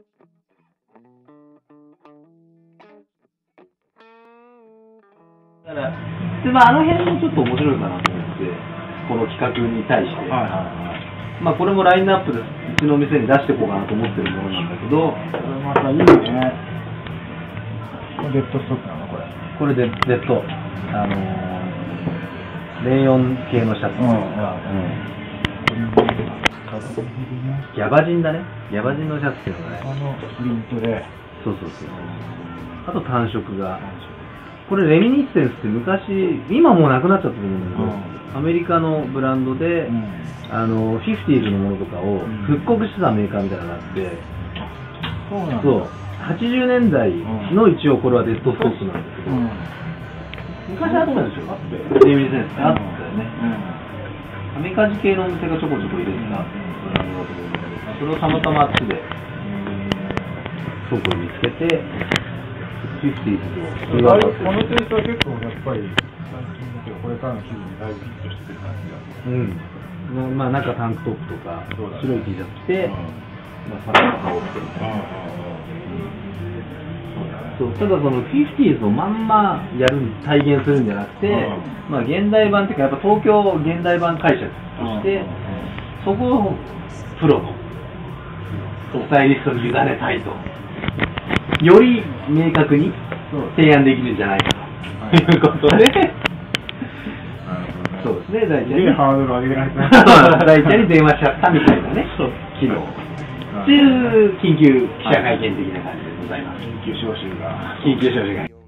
だからで、まあ、あの辺もちょっと面白いかなと思って、この企画に対して、まあこれもラインナップでうちの店に出していこうかなと思ってるものなんだけど、 これまたいいね。これデッドストックなのこれ。 これでZ、レイヨン系のシャツというか、ギャバジンだね。ギャバジンのシャツっていうのがね。 プリントで。 そうそうそう。あと単色が。これレミニッセンスって昔、今もうなくなっちゃったと思うんだけど、アメリカのブランドで、50s のものとかを復刻してたメーカーみたいなのがあって、 そうなんだ。 そう。80年代の一応これはデッドストックなんだけど、昔あったでしょ、レミニッセンスってあったよね。アメリカ人系のお店がちょこちょこ入れてたブランドだと思うんだけど、それをたまたまあっちで倉庫に見つけて、50s とこのテイストは結構やっぱり最近だけどこれからの季節にだいぶヒットしてる感じが。 まあ中タンクトップとか白い T シャツ着て、まあサラッと羽織ってみたいな。そう、ただその 50s をまんま体現するんじゃなくて、まあ現代版っていうかやっぱ東京現代版解釈として、そこをプロのスタイリストに委ねたいと。より明確に提案できるんじゃないかということで、そうですね、大体にハードルを上げられてない。 大体に電話しちゃったみたいなね、機能っていう緊急記者会見的な感じでございます。 緊急招集が。 緊急招集が。